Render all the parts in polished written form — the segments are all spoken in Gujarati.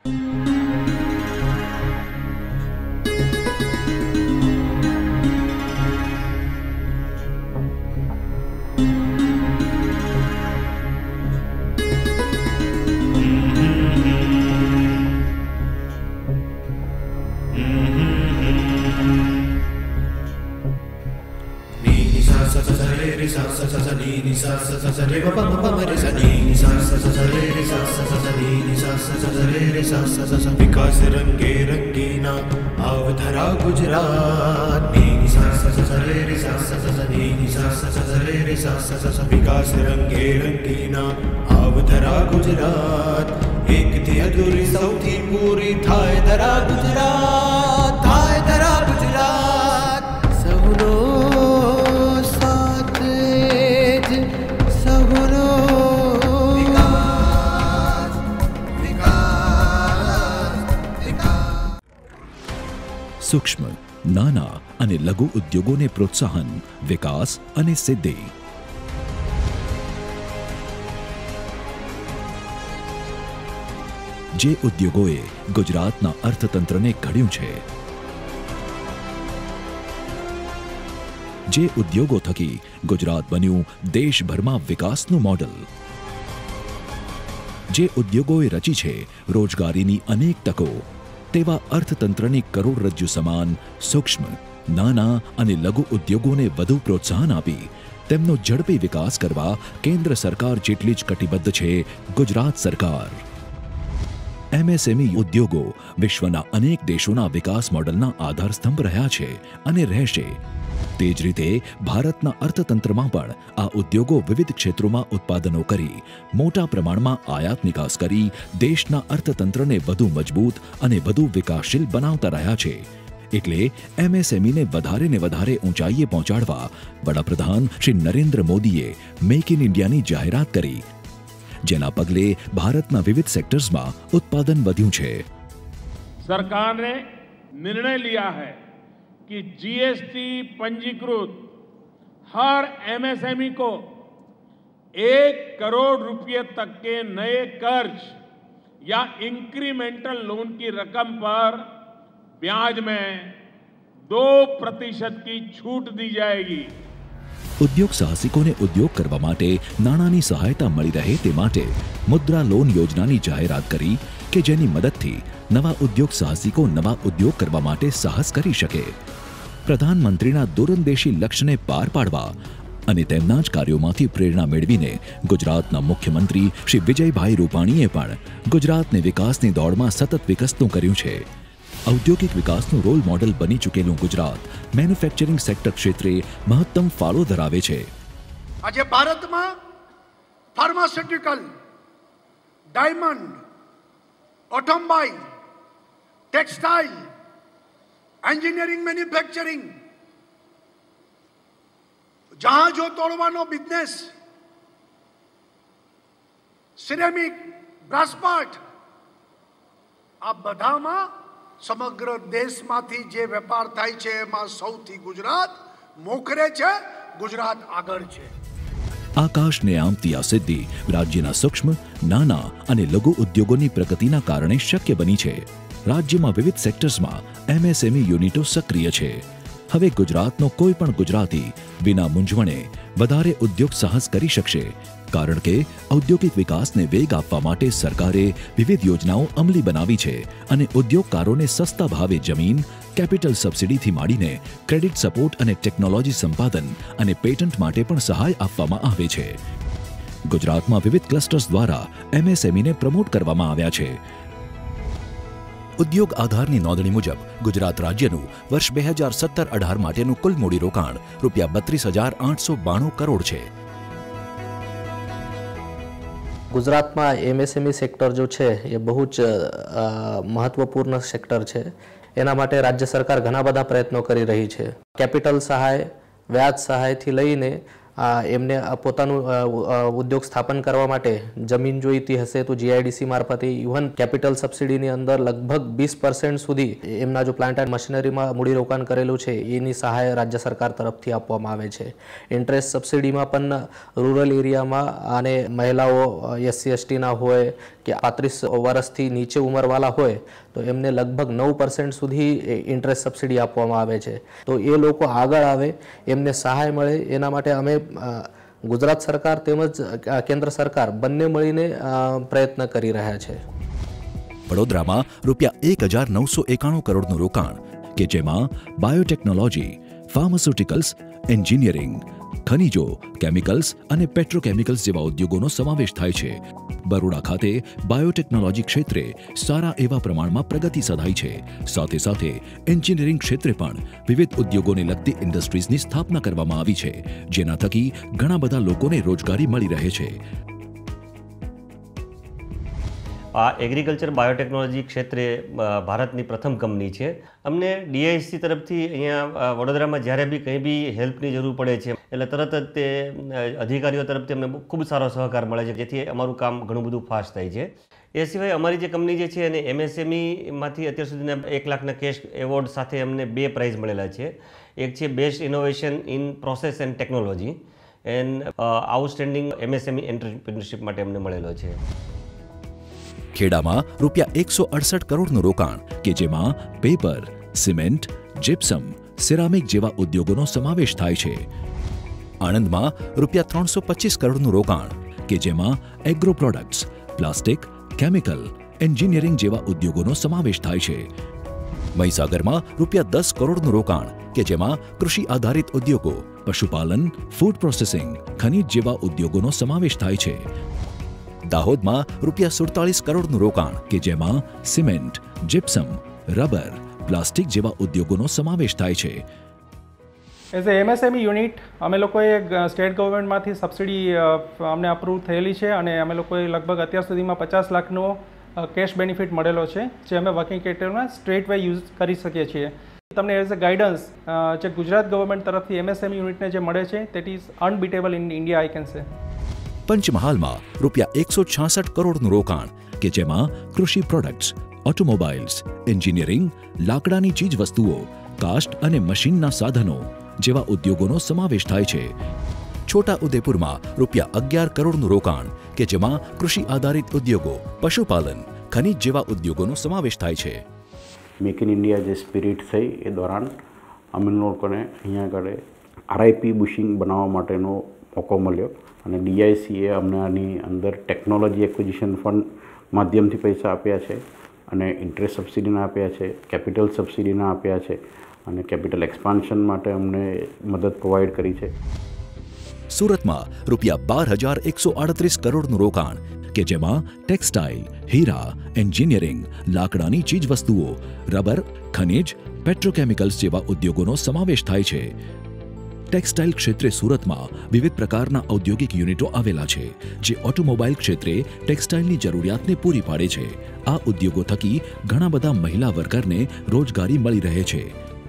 विकास रंगे रंगीना अवधरा गुजरात विकास रंगे रंगीना अवधरा गुजरात एक थी अधूरी सौथी पूरी थाय धरा गुजरात सहुनो सातेज सहुनो सूक्ष्म नाना અને લઘુ ઉદ્યોગોને પ્રોત્સાહન, વિકાસ અને સિદ્ધિ. જે ઉદ્યોગોએ ગુજરાતના અર્થતંત્રને ઘડ્યું છે, જે ઉદ્યોગો થકી ગુજરાત બન્યું દેશભરમાં વિકાસનું મોડલ, જે ઉદ્યોગોએ રચી છે રોજગારીની અનેક તકો, તેવા અર્થતંત્રની કરોડરજ્જુ સમાન સૂક્ષ્મ નાના અને લઘુ ઉદ્યોગોને વધુ પ્રોત્સાહન આપી તેમનો ઝડપી વિકાસ કરવા કેન્દ્ર સરકાર જેટલી જ કટિબદ્ધ છે ગુજરાત સરકાર. એમએસએમઈ ઉદ્યોગો વિશ્વના અનેક દેશોના વિકાસ મોડલના આધારસ્તંભ રહ્યા છે અને રહેશે. તે જ રીતે ભારતના અર્થતંત્રમાં પણ આ ઉદ્યોગો વિવિધ ક્ષેત્રોમાં ઉત્પાદનો કરી મોટા પ્રમાણમાં આયાત નિકાસ કરી દેશના અર્થતંત્રને વધુ મજબૂત અને વધુ વિકાસશીલ બનાવતા રહ્યા છે. એટલે એમએસએમઈને વધારે ને વધારે ઊંચાઈએ પહોંચાડવા વડાપ્રધાન શ્રી નરેન્દ્ર મોદીએ મેક ઇન ઇન્ડિયાની જાહેરાત કરી, જેના પગલે ભારતના વિવિધ સેક્ટર્સમાં ઉત્પાદન વધ્યું છે. સરકારે નિર્ણય लिया है कि जीएसटी पंजीकृत हर एमएसएमई को 1 करोड़ रुपए तक के नए कर्ज या इंक्रीमेंटल लोन की रकम पर ब्याज में 2% की छूट दी जाएगी. ઉદ્યોગ સાહસિકોને ઉદ્યોગ કરવા માટે નાણાંની સહાયતા મળી રહે તે માટે મુદ્રા લોન યોજનાની જાહેરાત કરી કે જેની મદદથી નવા ઉદ્યોગ સાહસિકો નવા ઉદ્યોગ કરવા માટે સાહસ કરી શકે. પ્રધાનમંત્રીના દૂરંદેશી લક્ષ્યને પાર પાડવા અને તેમના જ કાર્યોમાંથી પ્રેરણા મેળવીને ગુજરાતના મુખ્યમંત્રી શ્રી વિજયભાઈ રૂપાણીએ પણ ગુજરાતને વિકાસની દોડમાં સતત વિકસતું કર્યું છે. ઔદ્યોગિક વિકાસનું રોલ મોડલ બની ચૂકેલું ગુજરાત મેન્યુફેક્ચરિંગ સેક્ટર ક્ષેત્રે મહત્તમ ફાળો ધરાવે છે. આજે ભારતમાં pharmaceutical, diamond, automobile, textile, engineering, manufacturing, જહાજો તોડવાનો બિઝનેસ, સિરેમિક, બ્રાસપાર્ટ, આ બધામાં સમગ્ર દેશમાંથી જે વેપાર થાય છે એમાં સૌથી ગુજરાત મોખરે છે, ગુજરાત આગળ છે. આકાશને આંબતી આ સિદ્ધિ રાજ્યના સૂક્ષ્મ નાના અને લઘુ ઉદ્યોગોની પ્રગતિના કારણે શક્ય બની છે. રાજ્યમાં વિવિધ સેક્ટર્સમાં એમએસએમઈ યુનિટો સક્રિય છે. હવે ગુજરાતનો કોઈ પણ ગુજરાતી વિના મૂંઝવણે વધારે ઉદ્યોગ સાહસ કરી શકશે, કારણ કે ઔદ્યોગિક વિકાસને વેગ આપવા માટે સરકારે વિવિધ યોજનાઓ અમલી બનાવી છે અને ઉદ્યોગકારોને સસ્તા ભાવે જમીન, કેપિટલ સબસિડીથી માંડીને ક્રેડિટ સપોર્ટ અને ટેકનોલોજી સંપાદન અને પેટન્ટ માટે પણ સહાય આપવામાં આવે છે. ગુજરાતમાં વિવિધ ક્લસ્ટર્સ દ્વારા એમએસએમઈને પ્રમોટ કરવામાં આવ્યા છે. ઉદ્યોગ આધારની નોંધણી મુજબ ગુજરાત રાજ્યનું વર્ષ 2017-18 માટેનું કુલ મૂડીરોકાણ ₹32,892 કરોડ છે. ગુજરાતમાં એમએસએમઈ સેક્ટર जो છે એ બહુ જ મહત્વપૂર્ણ સેક્ટર છે. એના માટે રાજ્ય સરકાર ઘણા બધા પ્રયત્નો કરી રહી છે. કેપિટલ સહાય, વ્યાજ સહાયથી લઈને એમને પોતાનું ઉદ્યોગ સ્થાપન કરવા માટે જમીન જોઈતી હશે તો જીઆઈડીસી મારફતે ઇવન કેપિટલ સબસિડીની અંદર લગભગ 20% સુધી એમના જો પ્લાન્ટ એન્ડ મશીનરીમાં મૂડીરોકાણ કરેલું છે એની સહાય રાજ્ય સરકાર તરફથી આપવામાં આવે છે. ઇન્ટરેસ્ટ સબસિડીમાં પણ રૂરલ એરિયામાં અને મહિલાઓ SC STના હોય કે 35 વર્ષથી નીચે ઉંમરવાળા હોય તો એમને લગભગ 9% સુધી ઇન્ટરેસ્ટ સબસિડી આપવામાં આવે છે. તો એ લોકો આગળ આવે, એમને સહાય મળે, એના માટે અમે ગુજરાત સરકાર તેમજ કેન્દ્ર સરકાર બંને મળીને પ્રયત્ન કરી રહ્યા છે. વડોદરામાં ₹1,991 કરોડનું રોકાણ કે જેમાં બાયોટેકનોલોજી, ફાર્માસ્યુટિકલ્સ, એન્જિનિયરિંગ, ખનિજો, કેમિકલ્સ અને પેટ્રોકેમિકલ્સ જેવા ઉદ્યોગોનો સમાવેશ થાય છે. બરોડા ખાતે બાયોટેકનોલોજી ક્ષેત્રે સારા એવા પ્રમાણમાં પ્રગતિ સધાઈ છે. સાથે સાથે એન્જિનિયરિંગ ક્ષેત્રે પણ વિવિધ ઉદ્યોગોને લગતી ઇન્ડસ્ટ્રીઝની સ્થાપના કરવામાં આવી છે, જેના થકી ઘણા બધા લોકોને રોજગારી મળી રહે છે. આ એગ્રીકલ્ચર બાયોટેકનોલોજી ક્ષેત્રે ભારતની પ્રથમ કંપની છે. અમને DIC તરફથી અહીંયા વડોદરામાં જ્યારે બી કંઈ બી હેલ્પની જરૂર પડે છે એટલે તરત જ તે અધિકારીઓ તરફથી અમને ખૂબ સારો સહકાર મળે છે, જેથી અમારું કામ ઘણું બધું ફાસ્ટ થાય છે. એ સિવાય અમારી જે કંપની જે છે એને MSMEમાંથી અત્યાર સુધીના 1 લાખના કેશ એવોર્ડ સાથે અમને 2 પ્રાઇઝ મળેલા છે. એક છે best innovation in process and technology and outstanding MSME entrepreneurship માટે અમને મળેલો છે. ખેડામાં ₹168 કરોડનું રોકાણ કે જેમાં પેપર, સિમેન્ટ, જીપ્સમ, સિરામિક જેવા ઉદ્યોગોનો સમાવેશ થાય છે. આણંદમાં ₹325 કરોડનું રોકાણ કે જેમાં agro products, plastic, chemical, engineering જેવા ઉદ્યોગોનો સમાવેશ થાય છે. મહીસાગરમાં ₹10 કરોડનું રોકાણ કે જેમાં કૃષિ આધારિત ઉદ્યોગો, પશુપાલન, ફૂડ પ્રોસેસિંગ, ખનિજ જેવા ઉદ્યોગોનો સમાવેશ થાય છે. દાહોદમાં ₹47 કરોડનું રોકાણ કે જેમાં સિમેન્ટ, જીપ્સમ, રબર, પ્લાસ્ટિક જેવા ઉદ્યોગોનો સમાવેશ થાય છે. એઝ એ MSME યુનિટ અમે લોકોએ સ્ટેટ ગવર્મેન્ટમાંથી સબસિડી અમને અપ્રૂવ થયેલી છે અને અમે લોકોએ લગભગ અત્યાર સુધીમાં 50 લાખનો કેશ બેનિફિટ મળેલો છે, જે અમે વર્કિંગ કેપિટલમાં સ્ટ્રેટ વે યુઝ કરી શકીએ છીએ. તમને એઝ અ ગાઈડન્સ જે ગુજરાત ગવર્મેન્ટ તરફથી MSME યુનિટને જે મળે છે that is unbeatable in India I can say. પંચમહાલમાં ₹166 કરોડનું રોકાણ કે જેમાં કૃષિ પ્રોડક્ટ્સ, ઓટોમોબાઇલ્સ, એન્જિનિયરિંગ, લાકડાની ચીજ વસ્તુઓ, કાસ્ટ અને મશીનના સાધનો જેવા ઉદ્યોગોનો સમાવેશ થાય છે. છોટા ઉદેપુરમાં ₹11 કરોડનું રોકાણ કે જેમાં કૃષિ આધારિત ઉદ્યોગો, પશુપાલન, ખનિજ જેવા ઉદ્યોગોનો સમાવેશ થાય છે. મેક ઇન ઇન્ડિયા જે સ્પિરિટ થઈ એ દોરાન અમે લોકોને અહીંયા આગળ RIP બુશિંગ બનાવવા માટેનો મોકો મળ્યો અને DICએ અમને આની અંદર ટેકનોલોજી એક્વિઝિશન ફંડ માધ્યમથી પૈસા આપ્યા છે અને ઇન્ટરેસ્ટ સબસિડીના આપ્યા છે, કેપિટલ સબસિડીના આપ્યા છે અને કેપિટલ એક્સપાન્શન માટે અમને મદદ પ્રોવાઈડ કરી છે. સુરતમાં ₹12,138 કરોડનું રોકાણ કે જેમાં ટેક્સટાઇલ, હીરા, એન્જિનિયરિંગ, લાકડાની ચીજ વસ્તુઓ, રબર, ખનિજ, પેટ્રોકેમિકલ્સ જેવા ઉદ્યોગોનો સમાવેશ થાય છે. ટેક્સટાઇલ ક્ષેત્રે સુરતમાં વિવિધ પ્રકારના ઔદ્યોગિક યુનિટો આવેલા છે, જે ઓટોમોબાઈલ ક્ષેત્રે ટેક્સટાઇલની જરૂરિયાતને પૂરી પાડે છે. આ ઉદ્યોગો થકી ઘણા બધા મહિલા વર્કરને રોજગારી મળી રહે છે.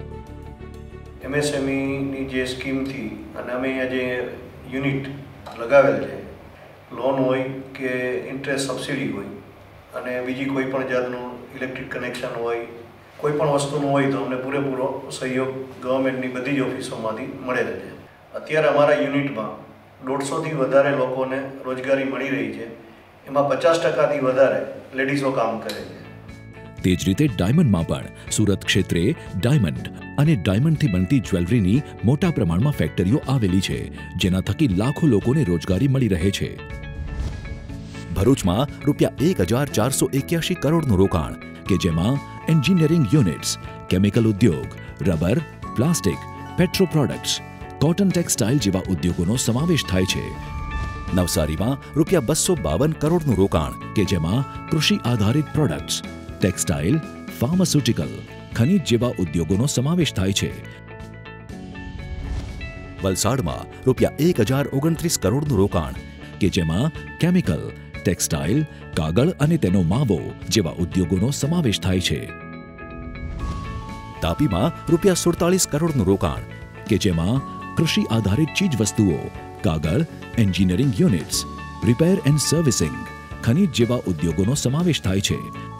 MSMEની જે સ્કીમથી અને અમે અહીંયા જે યુનિટ લગાવેલ છે, લોન હોય કે ઇન્ટરેસ્ટ સબસિડી હોય અને બીજી કોઈ પણ જાતનું ઇલેક્ટ્રિક કનેક્શન હોય, કોઈ પણ વસ્તુનું હોય તો અમને પૂરેપૂરો સહયોગ ગવર્મેન્ટની બધી જ ઓફિસોમાંથી મળેલ છે. અત્યારે અમારા યુનિટમાં 150થી વધારે લોકોને રોજગારી મળી રહી છે, એમાં 50%થી વધારે લેડીઝો કામ કરે છે. તે જ રીતે ડાયમંડમાં પણ સુરત ક્ષેત્રે ડાયમંડ અને ડાયમંડથી બનતી જ્વેલરીની મોટા પ્રમાણમાં ફેક્ટરીઓ આવેલી છે, જેના થકી લાખો લોકોને રોજગારી મળી રહે છે. ભરૂચમાં ₹1,481 કરોડનું રોકાણ કે જેમાં એન્જિનિયરિંગ યુનિટ્સ, કેમિકલ ઉદ્યોગ, rubber, plastic, petro products, cotton textile જેવા ઉદ્યોગોનો સમાવેશ થાય છે. નવસારીમાં ₹252 કરોડનું રોકાણ કે જેમાં કૃષિ આધારિત પ્રોડક્ટ્સ, ટેક્સટાઇલ, ફાર્માસ્યુટિકલ, ખનિજ જેવા ઉદ્યોગોનો સમાવેશ થાય છે. વલસાડમાં ₹1,029 કરોડનું રોકાણ કે જેમાં કેમિકલ, ટેક્સટાઇલ, કાગળ અને તેનો માવો જેવા ઉદ્યોગોનો સમાવેશ થાય છે. તાપીમાં ₹47 કરોડનું રોકાણ કે જેમાં કૃષિ આધારિત ચીજ વસ્તુઓ, કાગળ, engineering units, repair and servicing, ખનીજ જેવા ઉદ્યોગોનો સમાવેશ થાય છે.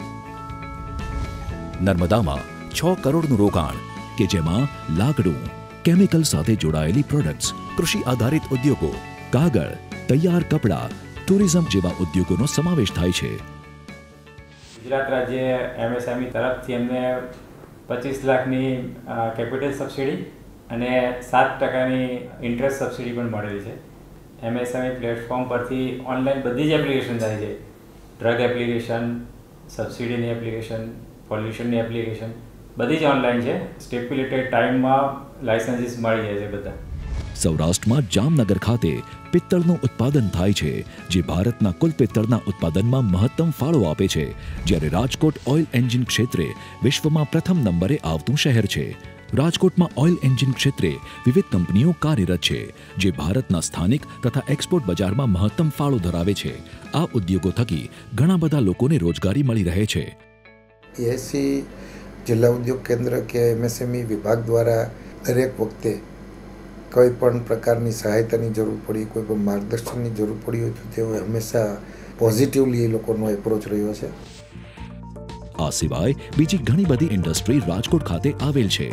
નર્મદામાં 6 કરોડનું રોકાણ કે જેમાં લાકડું, કેમિકલ સાથે જોડાયેલી પ્રોડક્ટ્સ, કૃષિ આધારિત ઉદ્યોગો, કાગળ, તૈયાર કપડાં, ટુરિઝમ જેવા ઉદ્યોગોનો સમાવેશ થાય છે. ગુજરાત રાજ્ય એમએસએમઈ તરફથી અમને 25 લાખની કેપિટલ સબસિડી અને 7% ઇન્ટરેસ્ટ સબસિડી પણ મળેલી છે. એમએસએમઈ પ્લેટફોર્મ પરથી ઓનલાઈન બધી જ એપ્લિકેશન થાય છે. ડ્રગ એપ્લિકેશન, સબસિડીની એપ્લિકેશન, પોલ્યુશનની એપ્લિકેશન બધી જ ઓનલાઈન છે. સ્ટેપ્યુલેટેડ ટાઈમમાં લાઇસન્સીસ મળી જાય છે બધા. સૌરાષ્ટ્રમાં જામનગર ખાતે પિત્તળનું ઉત્પાદન થાય છે, જે ભારતના કુલ પિત્તળના ઉત્પાદનમાં મહત્તમ ફાળો આપે છે, જ્યારે રાજકોટ ઓઇલ એન્જિન ક્ષેત્રે વિશ્વમાં પ્રથમ નંબરે આવતું શહેર છે. રાજકોટમાં ઓઇલ એન્જિન ક્ષેત્રે વિવિધ કંપનીઓ કાર્યરત છે, જે ભારતના સ્થાનિક તથા એક્સપોર્ટ બજારમાં મહત્તમ ફાળો ધરાવે છે. આ ઉદ્યોગો થકી ઘણા બધા લોકોને રોજગારી મળી રહે છે. એસી જિલ્લા ઉદ્યોગ કેન્દ્ર કે એમએસએમઈ વિભાગ દ્વારા દરેક વખતે કોઈ પણ પ્રકારની સહાયતાની જરૂર પડી, કોઈ પણ માર્ગદર્શનની જરૂર પડી હોય તો તેઓ હંમેશા પોઝિટિવલી એ લોકોનો એપ્રોચ રહ્યો છે. આ સિવાય બીજી ઘણી બધી ઇન્ડસ્ટ્રી રાજકોટ ખાતે આવેલ છે.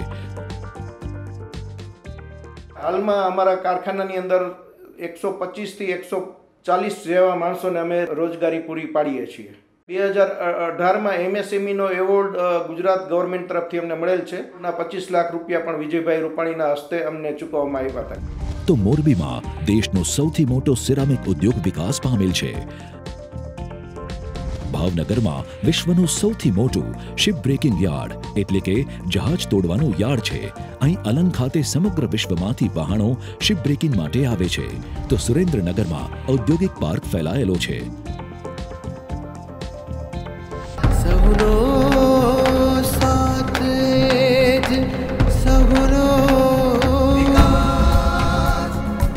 હાલમાં અમારા કારખાનાની અંદર 125 થી 140 જેવા માણસોને અમે રોજગારી પૂરી પાડીએ છીએ. 2018માં એમએસએમઈનો એવોર્ડ ગુજરાત ગવર્મેન્ટ તરફથી અમને મળેલ છે. 25 લાખ રૂપિયા પણ વિજયભાઈ રૂપાણીના હસ્તે અમને ચૂકવવામાં આવ્યા હતા. તો મોરબીમાં દેશનો સૌથી મોટો સિરામિક ઉદ્યોગ વિકાસ પામેલ છે. ભાવનગરમાં વિશ્વનું સૌથી મોટું શિપ બ્રેકિંગ યાર્ડ એટલે કે જહાજ તોડવાનું યાર્ડ છે. અહીં અલંગ ખાતે સમગ્ર વિશ્વમાંથી વહાણો શિપ બ્રેકિંગ માટે આવે છે. તો સુરેન્દ્રનગરમાં ઔદ્યોગિક પાર્ક ફેલાયેલો છે. સહુનો સાથ જ સહુનો વિકાસ,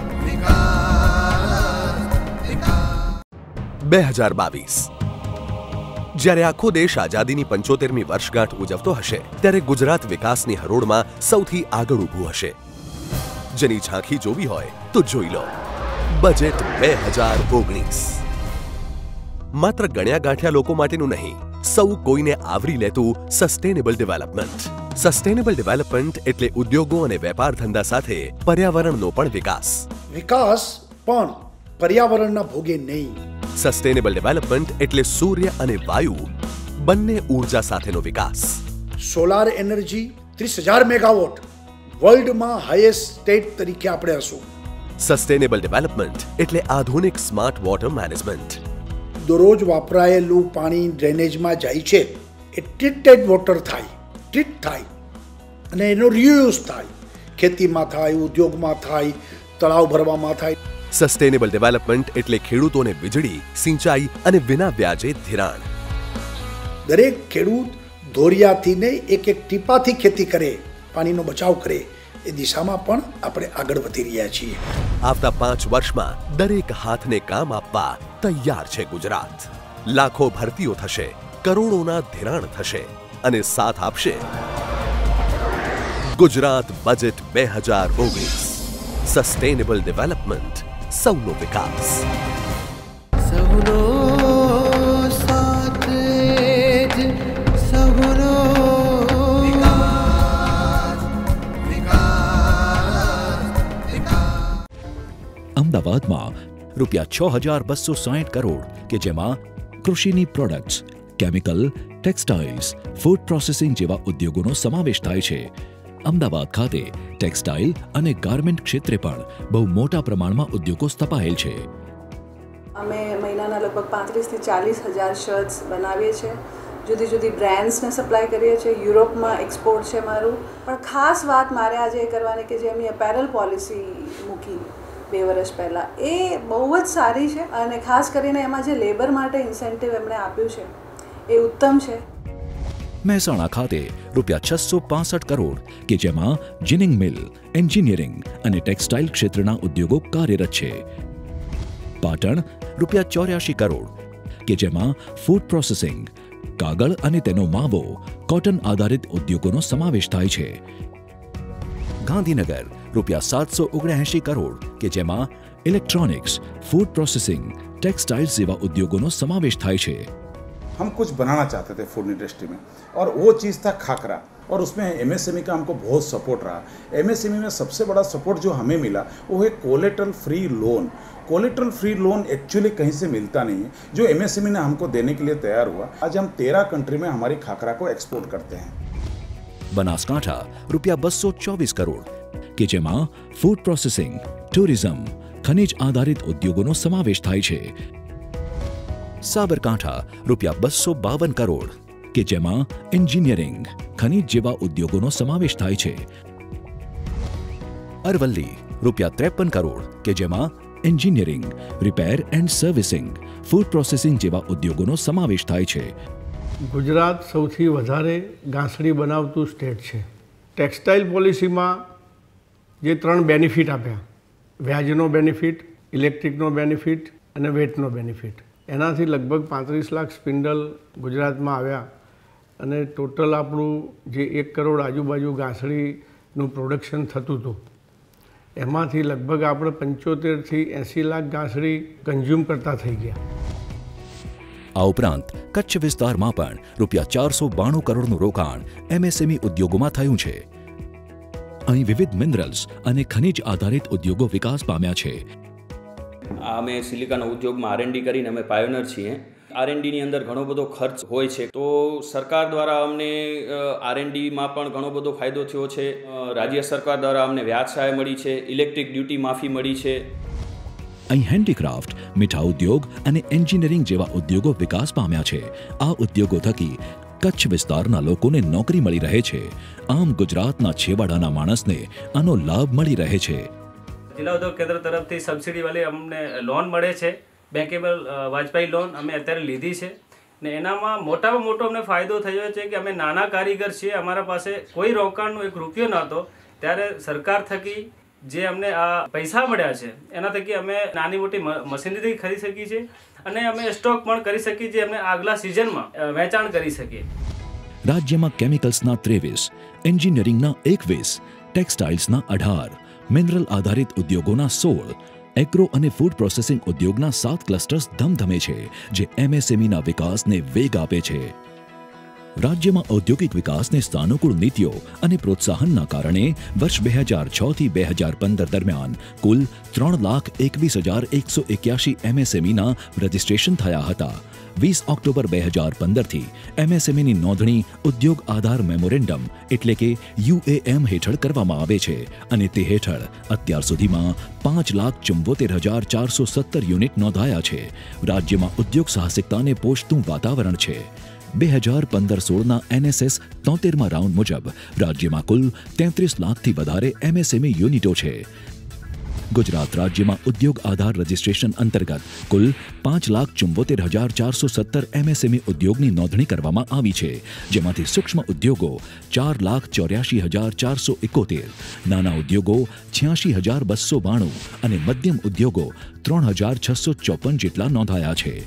વિકાસ, વિકાસ. 2022 જ્યારે આખો દેશ આઝાદીની 75મી વર્ષગાંઠ ઉજવતો હશે, ત્યારે ગુજરાત વિકાસની હરોળમાં સૌથી આગળ ઊભું હશે. જેની ઝાંખી જોવી હોય તો જોઈ લો બજેટ 2019. માત્ર ગણ્યા ગાંઠ્યા લોકો માટેનું નહીં, સૌ કોઈને આવરી લેતું સસ્ટેનેબલ ડેવલપમેન્ટ. સસ્ટેનેબલ ડેવલપમેન્ટ એટલે ઉદ્યોગો અને વેપાર ધંધા સાથે પર્યાવરણનો પણ વિકાસ. વિકાસ પણ પર્યાવરણના ભોગે નહીં. સસ્ટેનેબલ ડેવલપમેન્ટ એટલે સૂર્ય અને વાયુ બંને ઉર્જા સાથેનો વિકાસ. સોલાર એનર્જી 30,000 મેગાવોટ વર્લ્ડમાં હાઈએસ્ટ સ્ટેટ તરીકે આપણે હશું. સસ્ટેનેબલ ડેવલપમેન્ટ એટલે આધુનિક સ્માર્ટ વોટર મેનેજમેન્ટ. દરરોજ વાપરાયેલું પાણી ડ્રેનેજમાં જાય છે, એ ટ્રીટેડ વોટર થાય, ટ્રીટ થાય અને એનો રિયુઝ થાય. ખેતીમાં થાય, ઉદ્યોગમાં થાય, તળાવ ભરવામાં થાય. સસ્ટેનેબલ ડેવલપમેન્ટ એટલે ખેડૂતોને વીજળી, સિંચાઈ અને વિના વ્યાજે ધિરાણ. દરેક ખેડૂત ધોરિયાથી ને એક ટીપાથી ખેતી કરે, પાણીનો બચાવ કરે, એ દિશામાં પણ આપણે આગળ વધી રહ્યા છીએ. આવતા 5 વર્ષમાં દરેક હાથને કામ આપવા તૈયાર છે ગુજરાત. લાખો ભરતીઓ થશે, કરોડોના ધિરાણ થશે અને સાથ આપશે ગુજરાત બજેટ 2019. સસ્ટેનેબલ ડેવલપમેન્ટ, સૌનો વિકાસ. સહુનો સાથ જ સહુનો વિકાસ, વિકાસ, વિકાસ. અમદાવાદમાં રૂપિયા 6,260 કરોડ કે જેમાં કૃષિની products, chemical, textiles, food processing જેવા ઉદ્યોગોનો સમાવેશ થાય છે. અમદાવાદ ખાતે ટેક્સટાઇલ અને ગાર્મેન્ટ ક્ષેત્રે પણ બહુ મોટા પ્રમાણમાં ઉદ્યોગો સ્થપાયેલ છે. અમે મહિનાના લગભગ 35 થી 40 હજાર શર્ટ્સ બનાવીએ છીએ. જુદી જુદી બ્રાન્ડ્સને સપ્લાય કરીએ છીએ. યુરોપમાં એક્સપોર્ટ છે મારું. પણ ખાસ વાત મારે આજે એ કરવાની કે જે એમની અપેરલ પોલિસી મૂકી 2 વર્ષ પહેલાં, એ બહુ જ સારી છે અને ખાસ કરીને એમાં જે લેબર માટે ઇન્સેન્ટિવ એમણે આપ્યું છે એ ઉત્તમ છે. મહેસાણા ખાતે રૂપિયા 665 કરોડ કે જેમાં જીનિંગ મિલ, એન્જિનિયરિંગ અને ટેક્સટાઇલ ક્ષેત્રના ઉદ્યોગો કાર્યરત છે. પાટણ રૂપિયા 84 કરોડ કે જેમાં ફૂડ પ્રોસેસિંગ, કાગળ અને તેનો માવો, કોટન આધારિત ઉદ્યોગોનો સમાવેશ થાય છે. ગાંધીનગર રૂપિયા 779 કરોડ કે જેમાં ઇલેક્ટ્રોનિક્સ, ફૂડ પ્રોસેસિંગ, ટેક્સટાઇલ્સ જેવા ઉદ્યોગોનો સમાવેશ થાય છે. हम कुछ बनाना चाहते थे फूड इंडस्ट्री में और वो चीज़ था खाकरा और उसमें एमएसएमई का हमको बहुत सपोर्ट रहा. एमएसएमई में सबसे बड़ा सपोर्ट जो हमें मिला वो है collateral free loan. Collateral free loan actually कहीं से मिलता नहीं है, जो एमएसएमई ने हमको देने के लिए तैयार हुआ. आज हम 13 कंट्री में हमारी खाकरा को एक्सपोर्ट करते हैं. બનાસકાંઠા રૂપિયા 224 કરોડ કે જેમાં ફૂડ પ્રોસેસિંગ, ટુરિઝમ, ખનિજ આધારિત ઉદ્યોગોનો સમાવેશ થાય છે. સાબરકાંઠા રૂપિયા 252 કરોડ કે જેમાં એન્જિનિયરિંગ, ખનિજ જેવા ઉદ્યોગોનો સમાવેશ થાય છે. અરવલ્લી રૂપિયા 53 કરોડ કે જેમાં engineering, repair and servicing, food processing જેવા ઉદ્યોગોનો સમાવેશ થાય છે. ગુજરાત સૌથી વધારે ગાંસડી બનાવતું સ્ટેટ છે. ટેક્સટાઇલ પોલિસીમાં જે 3 બેનિફિટ આપ્યા, વ્યાજનો બેનિફિટ, ઇલેક્ટ્રિકનો બેનિફિટ અને વેટનો બેનિફિટ, એનાથી લગભગ 35 લાખ સ્પિન્ડલ ગુજરાતમાં આવ્યા અને ટોટલ આપણું જે 1 કરોડ આજુબાજુ ગાંસડીનું પ્રોડક્શન થતું હતું એમાંથી લગભગ આપણે 75 થી 80 લાખ ગાંસડી કન્ઝ્યુમ કરતા થઈ ગયા. આ ઉપરાંત કચ્છ વિસ્તારમાં પણ રૂપિયા 492 કરોડનું રોકાણ એમએસએમઈ ઉદ્યોગોમાં થયું છે. અહીં વિવિધ મિનરલ્સ અને ખનિજ આધારિત ઉદ્યોગો વિકાસ પામ્યા છે. અમે સિલિકાના ઉદ્યોગમાં R&D કરીને અમે પાયોનર છીએ. R&Dની અંદર ઘણો બધો ખર્ચ હોય છે, તો સરકાર દ્વારા અમને R&Dમાં પણ ઘણો બધો ફાયદો થયો છે. રાજ્ય સરકાર દ્વારા અમને વ્યાજ સહાય મળી છે, ઇલેક્ટ્રિક ડ્યુટી માફી મળી છે. અહીં હેન્ડીક્રાફ્ટ, મીઠા ઉદ્યોગ અને એન્જિનિયરિંગ જેવા ઉદ્યોગો વિકાસ પામ્યા છે. આ ઉદ્યોગો થકી કચ્છ વિસ્તારના લોકોને નોકરી મળી રહે છે. આમ ગુજરાતના છેવાડાના માણસને આનો લાભ મળી રહે છે. જિલ્લા ઉદ્યોગ કેન્દ્ર તરફથી સબસિડીવાળી અમને લોન મળે છે, બેંકેબલ વાજપાઈ લોન અમે અત્યારે લીધી છે ને એનામાં મોટામાં મોટો અમને ફાયદો થયો છે કે અમે નાના કારીગર છીએ, અમારા પાસે કોઈ રોકાણનો 1 રૂપિયો નહોતો, ત્યારે સરકાર થકી જે અમને આ પૈસા મળ્યા છે એના થકી અમે નાની મોટી મશીનરી ખરીદી શકીએ છીએ અને અમે સ્ટોક પણ કરી શકીએ છીએ, અમે આગલા સિઝનમાં વેચાણ કરી શકીએ. રાજ્યમાં કેમિકલ્સના 23, એન્જિનિયરિંગના 21, ટેક્સટાઇલ્સના 18, મિનરલ આધારિત ઉદ્યોગોના 16, એગ્રો અને ફૂડ પ્રોસેસિંગ ઉદ્યોગના 7 ક્લસ્ટર્સ ધમધમે છે, જે એમએસએમઈના વિકાસને વેગ આપે છે. રાજ્યમાં ઔદ્યોગિક વિકાસને સાનુકૂળ નીતિઓ અને પ્રોત્સાહનના કારણે વર્ષ 2006 થી 2015 દરમિયાન કુલ 3,21,181 એમએસએમઈના રજિસ્ટ્રેશન થયા હતા. 20 ઓક્ટોબર 2015 થી એમએસએમઈની નોંધણી ઉદ્યોગ આધાર મેમોરેન્ડમ એટલે કે UAM હેઠળ કરવામાં આવે છે અને તે હેઠળ અત્યાર સુધીમાં 5,74,417 યુનિટ નોંધાયા છે. રાજ્યમાં ઉદ્યોગ સાહસિકતાને પોષતું વાતાવરણ છે. 2015-16ના NSS 73મા રાઉન્ડ મુજબ રાજ્યમાં કુલ 33 લાખથી વધારે એમએસએમઈ યુનિટો છે. ગુજરાત રાજ્યમાં ઉદ્યોગ આધાર રજિસ્ટ્રેશન અંતર્ગત કુલ 5,74,417 એમએસએમઈ ઉદ્યોગની નોંધણી કરવામાં આવી છે, જેમાંથી સૂક્ષ્મ ઉદ્યોગો 4,84,471, નાના ઉદ્યોગો 86,292 અને મધ્યમ ઉદ્યોગો 3,654 જેટલા નોંધાયા છે.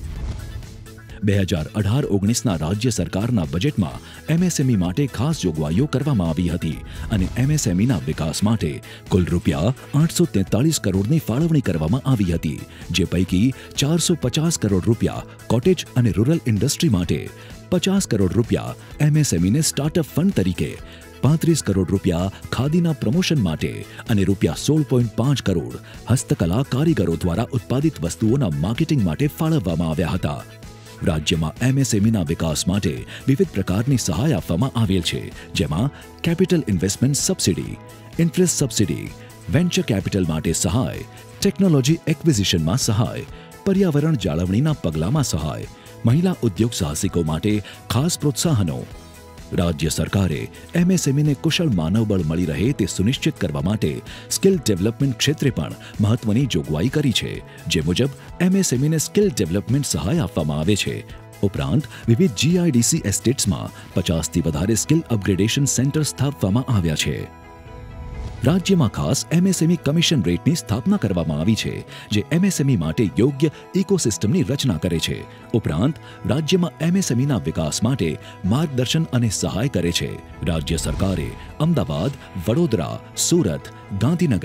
2018-19ના રાજ્ય સરકારના બજેટમાં એમએસએમઈ માટે ખાસ જોગવાઈઓ કરવામાં આવી હતી અને એમએસએમઈના વિકાસ માટે કુલ રૂપિયા 843 કરોડની ફાળવણી કરવામાં આવી હતી, જે પૈકી 450 કરોડ રૂપિયા કોટેજ અને રૂરલ ઇન્ડસ્ટ્રી માટે, 50 કરોડ રૂપિયા એમએસએમઈને સ્ટાર્ટઅપ ફંડ તરીકે, 35 કરોડ રૂપિયા ખાદીના પ્રમોશન માટે અને રૂપિયા 16.5 કરોડ હસ્તકલા કારીગરો દ્વારા ઉત્પાદિત વસ્તુઓના માર્કેટિંગ માટે ફાળવવામાં આવ્યા હતા. રાજ્યમાં એમએસએમઈના વિકાસ માટે વિવિધ પ્રકારની સહાય આપવામાં આવેલ છે, જેમાં capital investment subsidy, interest subsidy, venture capital માટે સહાય, ટેકનોલોજી એક્વિઝિશનમાં સહાય, પર્યાવરણ જાળવણીના પગલામાં સહાય, મહિલા ઉદ્યોગ સાહસિકો માટે ખાસ પ્રોત્સાહનો. રાજ્ય સરકારે એમએસએમઈને કુશળ માનવબળ મળી રહે તે સુનિશ્ચિત કરવા માટે સ્કિલ ડેવલપમેન્ટ ક્ષેત્રે પણ મહત્વની જોગવાઈ કરી છે, જે મુજબ એમએસએમઈને સ્કિલ ડેવલપમેન્ટ સહાય આપવામાં આવે છે. ઉપરાંત વિવિધ જીઆઈડીસી એસ્ટેટ્સમાં 50થી વધારે સ્કિલ અપગ્રેડેશન સેન્ટર સ્થાપવામાં આવ્યા છે. રાજ્યમાં ખાસ એમએસએમઈ કમિશન રેટની સ્થાપના કરવામાં આવી છે, જે એમએસએમઈ માટે યોગ્ય ઇકોસિસ્ટમની રચના કરે છે. ઉપરાંત રાજ્યમાં એમએસએમઈના વિકાસ માટે માર્ગદર્શન અને સહાય કરે છે. રાજ્ય સરકારે અમદાવાદ, વડોદરા, સુરત, ગાંધીનગર,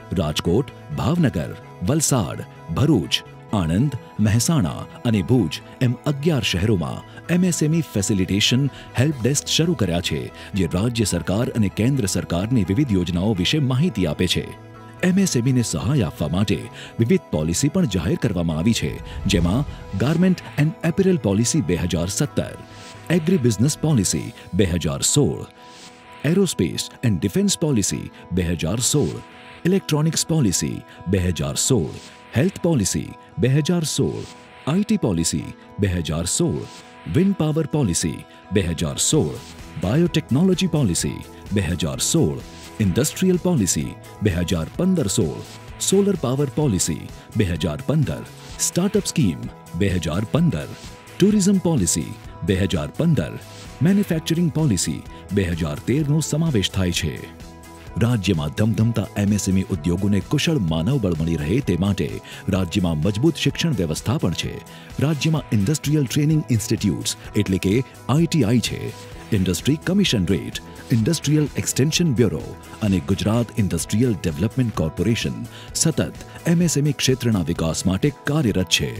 રાજકોટ, ભાવનગર, વલસાડ, ભરૂચ, આણંદ, મહેસાણા અને ભુજ એમ 11 શહેરોમાં MSME ફેસિલિટેશન હેલ્પ ડેસ્ક શરૂ કર્યા છે, જે રાજ્ય સરકાર અને કેન્દ્ર સરકારની વિવિધ યોજનાઓ વિશે માહિતી આપે છે. MSMEને સહાય આપવા માટે વિવિધ પોલિસી પણ જાહેર કરવામાં આવી છે, જેમાં garment and apparel policy 2017, agri business policy 2016, aerospace and defence policy 2016, electronics policy 2016, health policy 2016, IT policy 2016, wind power policy 2016, biotechnology policy 2016, industrial policy 2015-16, solar power policy 2015, startup scheme 2015, tourism policy 2015, manufacturing policy 2013નો સમાવેશ થાય છે. રાજ્યમાં ધમધમતા MSME ઉદ્યોગોને કુશળ માનવબળ મળી રહે તે માટે રાજ્યમાં મજબૂત શિક્ષણ વ્યવસ્થા પણ છે. રાજ્યમાં ઇન્ડસ્ટ્રીયલ ટ્રેનિંગ ઇન્સ્ટિટ્યૂટ્સ એટલે કે ITI છે. Industry commissionerate, industrial extension bureau અને ગુજરાત ઇન્ડસ્ટ્રીયલ ડેવલપમેન્ટ કોર્પોરેશન સતત MSME ક્ષેત્રના વિકાસ માટે કાર્યરત છે.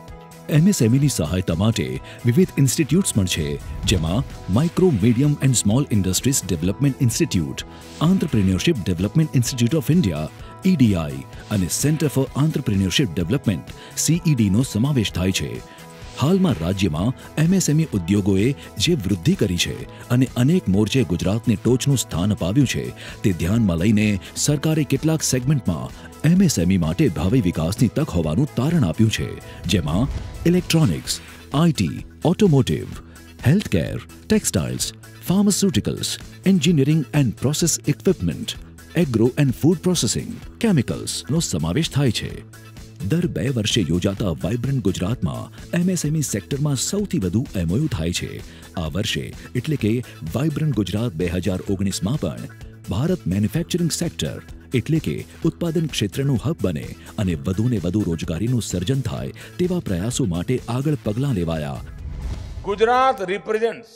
MSMEની સહાયતા માટે વિવિધ ઇન્સ્ટિટ્યૂટ્સ પણ છે, જેમાં micro, medium and small industries development institute, entrepreneurship development institute of India EDI અને સેન્ટર ફોર આંત્રપ્રિન્યોરશિપ ડેવલપમેન્ટ CEDનો સમાવેશ થાય છે. હાલમાં રાજ્યમાં MSME ઉદ્યોગોએ જે વૃદ્ધિ કરી છે અને અનેક મોરચે ગુજરાતને ટોચનું સ્થાન અપાવ્યું છે, તે ધ્યાનમાં લઈને સરકારે કેટલાક સેગમેન્ટમાં MSME માટે ભાવિ વિકાસની તક હોવાનું તારણ આપ્યું છે, જેમાં electronics, IT, automotive, healthcare, textiles, pharmaceuticals, engineering and process equipment, agro and food processing, કેમિકલ્સનો સમાવેશ થાય છે. દર 2 વર્ષે યોજાતા વાઇબ્રન્ટ ગુજરાતમાં MSME સેક્ટરમાં સૌથી વધુ MOU થાય છે. આ વર્ષે એટલે કે વાઇબ્રન્ટ ગુજરાત 2019માં પણ ભારત મેન્યુફેક્ચરિંગ સેક્ટર એટલે કે ઉત્પાદન ક્ષેત્રનું હબ બને અને વધુને વધુ રોજગારીનું સર્જન થાય તેવા પ્રયાસો માટે આગળ પગલાં લેવાયા. Gujarat represents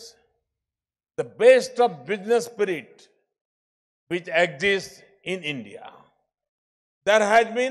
the best of business spirit which exists in India. There has been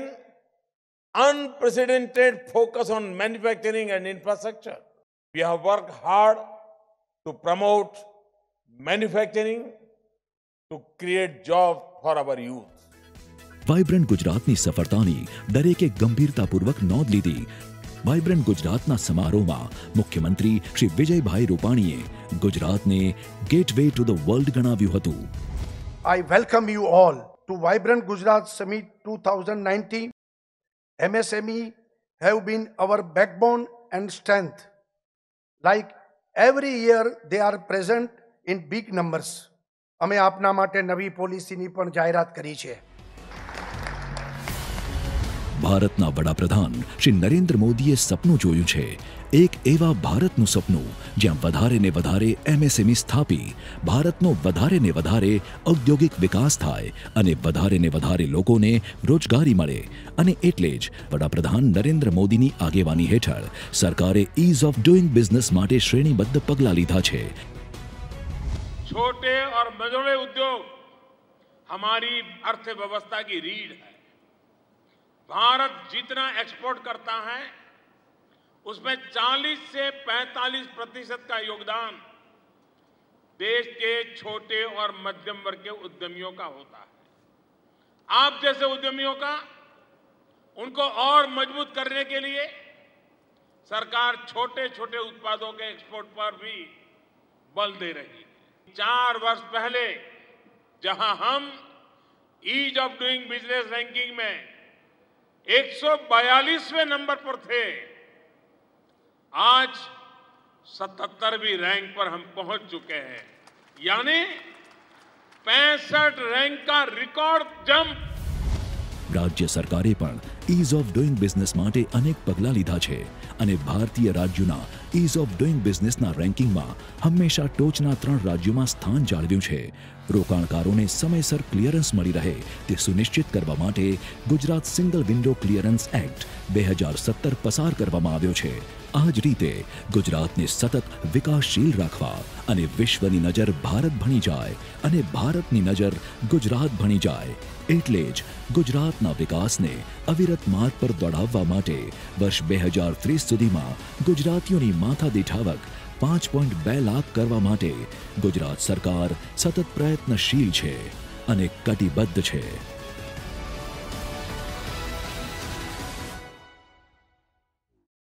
unprecedented focus on manufacturing and infrastructure. We have worked hard to promote manufacturing, to create jobs for our youth. Vibrant ગુજરાતની સફળતાની દરેકે ગંભીરતાપૂર્વક નોંધ લીધી. વાઇબ્રન્ટ ગુજરાતના સમારોહમાં મુખ્યમંત્રી શ્રી વિજયભાઈ રૂપાણીએ ગુજરાતને ગેટવે ટુ ધ વર્લ્ડ ગણાવ્યું હતું. I welcome you all to Vibrant Gujarat Summit 2019. MSME have been our backbone and strength. Like every year, they are present in big numbers. અમે આપના માટે નવી પોલિસીની પણ જાહેરાત કરી છે. ભારતના વડાપ્રધાન શ્રી નરેન્દ્ર મોદીએ સપનું જોયું છે, એક એવા ભારતનું સપનું જ્યાં વધારે ને વધારે MSME સ્થાપી ભારતનો વધારે ને વધારે ઔદ્યોગિક વિકાસ થાય અને વધારે ને વધારે લોકોને રોજગારી મળે. અને એટલે જ વડાપ્રધાન નરેન્દ્ર મોદીની આગેવાની હેઠળ સરકારે ઇઝ ઓફ ડુઇંગ બિઝનેસ માટે શ્રેણીબદ્ધ પગલાં લીધા છે. छोटे और मझोले उद्योग हमारी अर्थव्यवस्था की रीढ़ है. भारत जितना एक्सपोर्ट करता है उसमें 40 से 45% का योगदान देश के छोटे और मध्यम वर्ग के उद्यमियों का होता है. आप जैसे उद्यमियों का उनको और मजबूत करने के लिए सरकार छोटे छोटे उत्पादों के एक्सपोर्ट पर भी बल दे रही है. 4 वर्ष पहले जहां हम ease of doing business ranking में 142वें नंबर पर थे, आज 77वीं रैंक पर हम पहुंच चुके हैं. यानी 65 रैंक का रिकॉर्ड जंप. રાજ્ય સરકારે પણ ઇઝ ઓફ ડુઇંગ બિઝનેસ માટે અનેક પગલાં લીધા છે અને ભારતીય રાજ્યોના ઇઝ ઓફ ડુઇંગ બિઝનેસના રેન્કિંગમાં હંમેશા ટોચના 3 રાજ્યોમાં સ્થાન જાળવ્યું છે. રોકાણકારોને સમયસર ક્લિયરન્સ મળી રહે તે સુનિશ્ચિત કરવા માટે Gujarat single window clearance act 2017 પસાર કરવામાં આવ્યો છે. આ જ રીતે ગુજરાતને સતત વિકાસશીલ રાખવા અને વિશ્વની નજર ભારત ભણી જાય અને ભારતની નજર ગુજરાત ભણી જાય એટલે જ ગુજરાતના વિકાસને અવિરત માર્ગ પર દોડાવવા માટે વર્ષ 2030 સુધીમાં ગુજરાતીઓની માથાદીઠ આવક 5.2 લાખ કરવા માટે ગુજરાત સરકાર સતત પ્રયત્નશીલ છે અને કટિબદ્ધ છે.